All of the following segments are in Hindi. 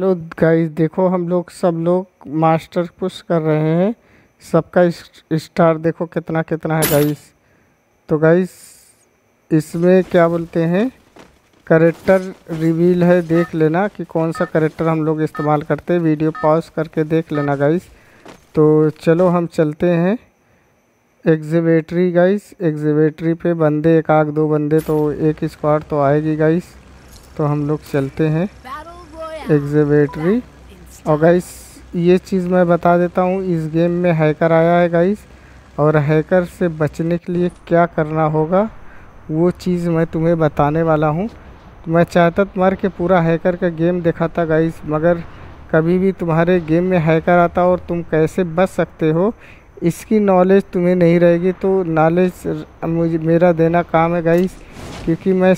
लो गाइस, देखो हम लोग सब लोग मास्टर पुश कर रहे हैं। सबका स्टार देखो कितना कितना है गाइस। तो गाइस इसमें क्या बोलते हैं, करेक्टर रिवील है, देख लेना कि कौन सा करेक्टर हम लोग इस्तेमाल करते हैं। वीडियो पॉज करके देख लेना गाइस। तो चलो हम चलते हैं एग्जीवेटरी गाइस। एग्जीवेटरी पे बंदे एक आग दो बंदे तो एक स्क्वाड तो आएगी गाइस। तो हम लोग चलते हैं एग्जीवेटरी। और गाइस ये चीज़ मैं बता देता हूँ, इस गेम में हैकर आया है गाइस, और हैकर से बचने के लिए क्या करना होगा वो चीज़ मैं तुम्हें बताने वाला हूँ। मैं चाहता मर के पूरा हैकर का गेम दिखाता गाइस, मगर कभी भी तुम्हारे गेम में हैकर आता और तुम कैसे बच सकते हो इसकी नॉलेज तुम्हें नहीं रहेगी। तो नॉलेज मुझे मेरा देना काम है गाइस, क्योंकि मैं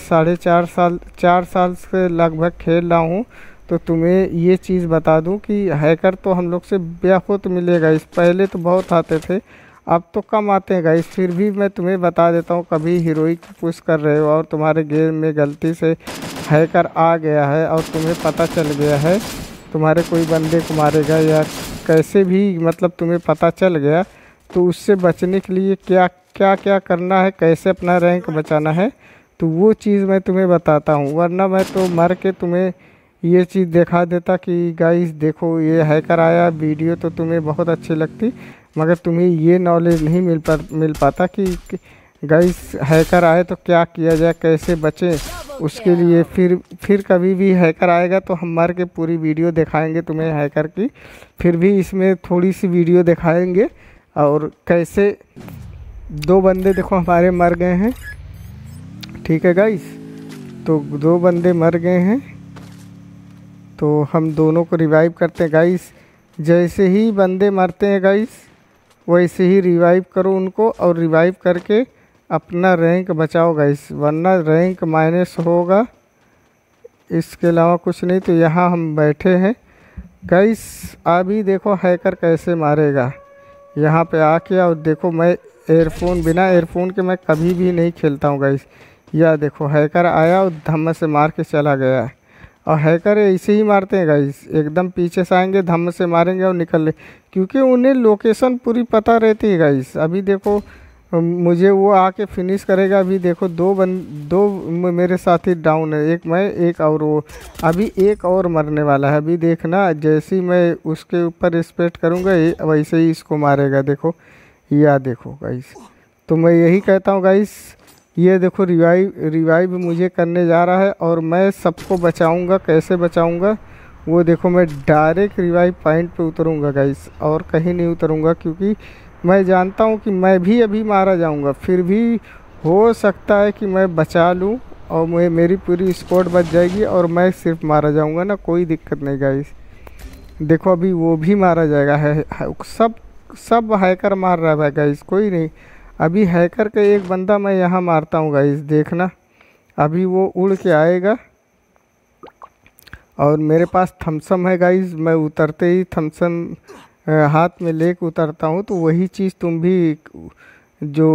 4 साल से लगभग खेल रहा हूँ। तो तुम्हें ये चीज़ बता दूं कि हैकर तो हम लोग से बेखुद मिलेगा। इस पहले तो बहुत आते थे, अब तो कम आते हैं गाइस। फिर भी मैं तुम्हें बता देता हूँ, कभी हीरोइक पुश कर रहे हो और तुम्हारे गेम में गलती से हैकर आ गया है और तुम्हें पता चल गया है तुम्हारे कोई बंदे को मारेगा या कैसे भी मतलब तुम्हें पता चल गया, तो उससे बचने के लिए क्या क्या क्या करना है, कैसे अपना रैंक बचाना है, तो वो चीज़ मैं तुम्हें बताता हूँ। वरना मैं तो मर के तुम्हें ये चीज़ दिखा देता कि गाइस देखो ये हैकर आया। वीडियो तो तुम्हें बहुत अच्छी लगती, मगर तुम्हें ये नॉलेज नहीं मिल पाता कि गाइस हैकर आए तो क्या किया जाए, कैसे बचें उसके लिए। फिर कभी भी हैकर आएगा तो हम मर के पूरी वीडियो दिखाएंगे तुम्हें हैकर की। फिर भी इसमें थोड़ी सी वीडियो दिखाएंगे। और कैसे 2 बंदे देखो हमारे मर गए हैं, ठीक है गाइस। तो 2 बंदे मर गए हैं, तो हम दोनों को रिवाइव करते हैं गाइस। जैसे ही बंदे मरते हैं गाइस वैसे ही रिवाइव करो उनको, और रिवाइव करके अपना रैंक बचाओ गाइस, वरना रैंक माइनस होगा। इसके अलावा कुछ नहीं। तो यहाँ हम बैठे हैं गाइस, अभी देखो हैकर कैसे मारेगा यहाँ पे आके। और देखो मैं बिना एयरफोन के मैं कभी भी नहीं खेलता हूँ गाइस। या देखो हैकर आया और धम्म से मार के चला गया। और हैकर ऐसे ही मारते हैं गाइस, एकदम पीछे से आएंगे, धम्म से मारेंगे और निकल ले, क्योंकि उन्हें लोकेशन पूरी पता रहती है गाइस। अभी देखो मुझे वो आके फिनिश करेगा। अभी देखो 2 मेरे साथी डाउन है, एक मैं एक और वो। अभी एक और मरने वाला है। अभी देखना जैसे ही मैं उसके ऊपर स्प्रेड करूँगा वैसे ही इसको मारेगा। देखो या देखो गाइस। तो मैं यही कहता हूँ गाइस, ये देखो रिवाइव मुझे करने जा रहा है और मैं सबको बचाऊंगा। कैसे बचाऊंगा वो देखो, मैं डायरेक्ट रिवाइव पॉइंट पे उतरूंगा गाइस, और कहीं नहीं उतरूंगा, क्योंकि मैं जानता हूं कि मैं भी अभी मारा जाऊंगा। फिर भी हो सकता है कि मैं बचा लूं और मेरी पूरी स्क्वाड बच जाएगी और मैं सिर्फ मारा जाऊंगा ना, कोई दिक्कत नहीं गाइस। देखो अभी वो भी मारा जाएगा है सब हैकर मार रहा है गाइस, कोई नहीं। अभी हैकर का एक बंदा मैं यहाँ मारता हूँ गाइस, देखना अभी वो उड़ के आएगा। और मेरे पास थम्सम है गाइस, मैं उतरते ही थम्सम हाथ में लेके उतरता हूँ। तो वही चीज़ तुम भी जो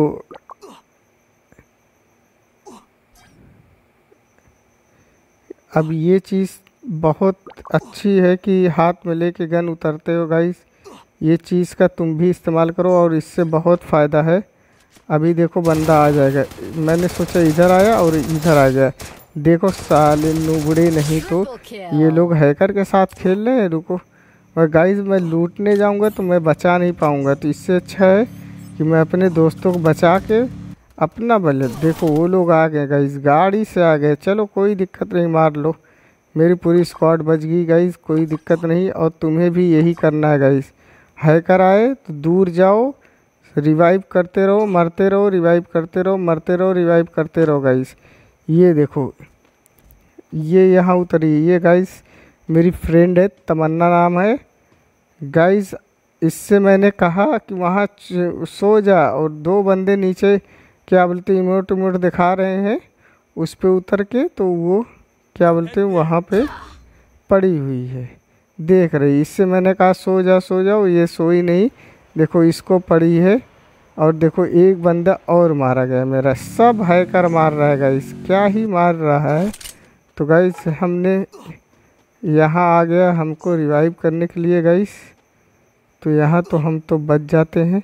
अब ये चीज़ बहुत अच्छी है कि हाथ में लेके गन उतरते हो गाइस। ये चीज़ का तुम भी इस्तेमाल करो और इससे बहुत फ़ायदा है। अभी देखो बंदा आ जाएगा, मैंने सोचा इधर आया और इधर आ गया। देखो साले नुबड़े, नहीं तो ये लोग हैकर के साथ खेल रहे हैं। रुको, और गाइस मैं लूटने जाऊंगा तो मैं बचा नहीं पाऊंगा। तो इससे अच्छा है कि मैं अपने दोस्तों को बचा के अपना बल। देखो वो लोग आ गए गाइस, गाड़ी से आ गए। चलो कोई दिक्कत नहीं, मार लो, मेरी पूरी स्क्वाड बच गई गाइस, कोई दिक्कत नहीं। और तुम्हें भी यही करना है गाइस। हैकर आए तो दूर जाओ, रिवाइव करते रहो, मरते रहो, रिवाइव करते रहो, मरते रहो, रिवाइव करते रहो गाइस। ये देखो ये यहाँ उतरी, ये गाइस मेरी फ्रेंड है, तमन्ना नाम है गाइस। इससे मैंने कहा कि वहाँ सो जा, और 2 बंदे नीचे क्या बोलते इमोट दिखा रहे हैं उस पे उतर के, तो वो क्या बोलते वहाँ पे पड़ी हुई है, देख रही। इससे मैंने कहा सो जाओ, ये सोई नहीं। देखो इसको पड़ी है। और देखो एक बंदा और मारा गया मेरा। सब हैकर मार रहा है गाइस, क्या ही मार रहा है। तो गाइस हमने यहाँ आ गया हमको रिवाइव करने के लिए गाइस। तो यहाँ तो हम तो बच जाते हैं।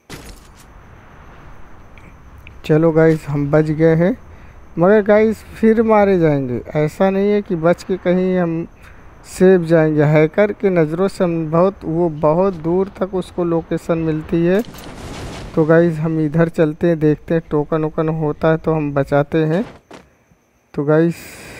चलो गाइस हम बच गए हैं, मगर गाइस फिर मारे जाएंगे। ऐसा नहीं है कि बच के कहीं हम सेफ जाएंगे। हैकर की नज़रों से हम बहुत दूर तक उसको लोकेशन मिलती है। तो गाइस हम इधर चलते हैं, देखते हैं टोकन वोकन होता है तो हम बचाते हैं। तो गाइस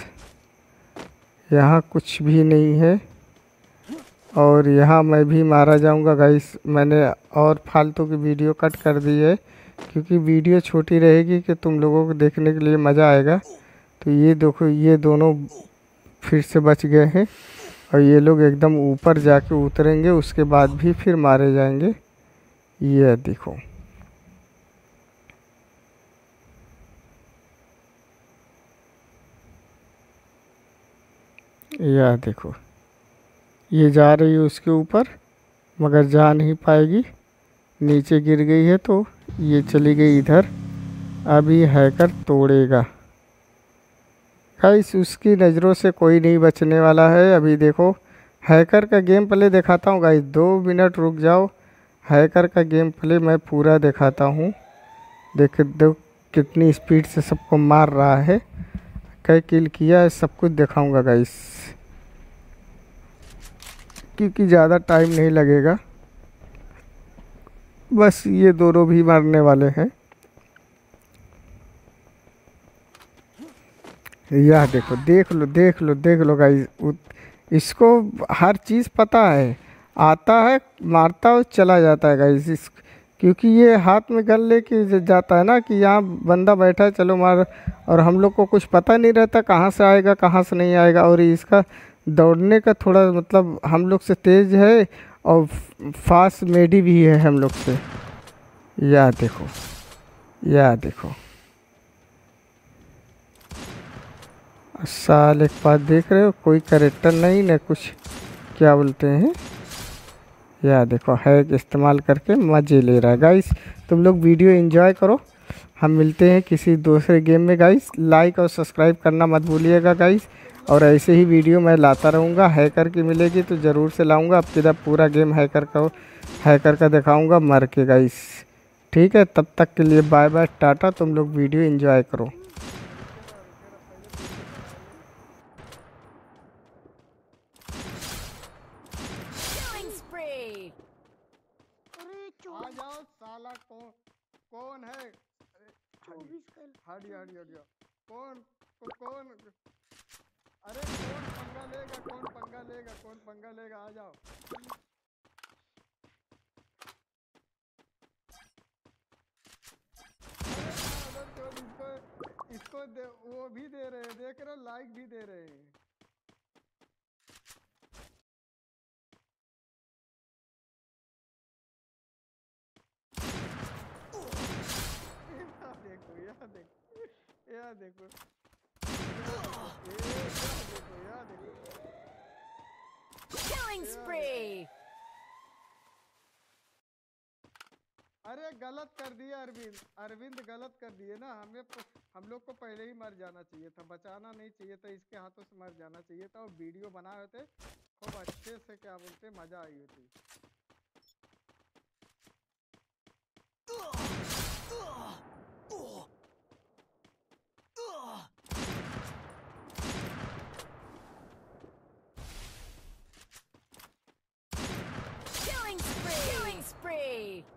यहाँ कुछ भी नहीं है और यहाँ मैं भी मारा जाऊँगा गाइस। मैंने और फालतू की वीडियो कट कर दी है क्योंकि वीडियो छोटी रहेगी कि तुम लोगों को देखने के लिए मज़ा आएगा। तो ये देखो ये दोनों फिर से बच गए हैं और ये लोग एकदम ऊपर जाके उतरेंगे, उसके बाद भी फिर मारे जाएंगे। ये देखो यह देखो ये जा रही है उसके ऊपर मगर जा नहीं पाएगी, नीचे गिर गई है तो ये चली गई इधर। अभी हैकर तोड़ेगा गाइस, उसकी नज़रों से कोई नहीं बचने वाला है। अभी देखो हैकर का गेम प्ले दिखाता हूँ गाइस, 2 मिनट रुक जाओ। हैकर का गेम प्ले मैं पूरा दिखाता हूँ। दो कितनी स्पीड से सबको मार रहा है, कई किल किया है, सब कुछ दिखाऊंगा गाइस क्योंकि ज़्यादा टाइम नहीं लगेगा। बस ये दोनों भी मारने वाले हैं। यह देखो देख लो गाइस, इसको हर चीज़ पता है, आता है मारता है चला जाता है गाइस। इस क्योंकि ये हाथ में गन लेके जाता है ना कि यहाँ बंदा बैठा है चलो मार, और हम लोग को कुछ पता नहीं रहता कहाँ से आएगा कहाँ से नहीं आएगा। और इसका दौड़ने का थोड़ा मतलब हम लोग से तेज़ है और फास्ट मेडी भी है हम लोग से। यह देखो साल एक बात देख रहे हो, कोई कैरेक्टर नहीं ना कुछ, क्या बोलते हैं। यह देखो हैक इस्तेमाल करके मज़े ले रहा है गाइस। तुम लोग वीडियो एंजॉय करो, हम मिलते हैं किसी दूसरे गेम में गाइस। लाइक और सब्सक्राइब करना मत भूलिएगा गाइस, और ऐसे ही वीडियो मैं लाता रहूँगा। हैकर की मिलेगी तो ज़रूर से लाऊँगा। अब किधर पूरा गेम हैकर का दिखाऊँगा मर के गाइस। ठीक है, तब तक के लिए बाय बाय टाटा। तुम लोग वीडियो एंजॉय करो। आ जाओ साला कौन है? हटिया कौन अरे कौन पंगा लेगा आ जाओ। इसको वो भी दे रहे हैं, देख रहे हो, लाइक भी दे रहे हैं। देखो Killing spree. अरे गलत कर दिया अरविंद गलत कर दिए ना। हम लोग को पहले ही मर जाना चाहिए था, बचाना नहीं चाहिए था, इसके हाथों से मर जाना चाहिए था। और वीडियो बनाए होते खूब अच्छे से, क्या बोलते, मजा आई होती। Killing spree.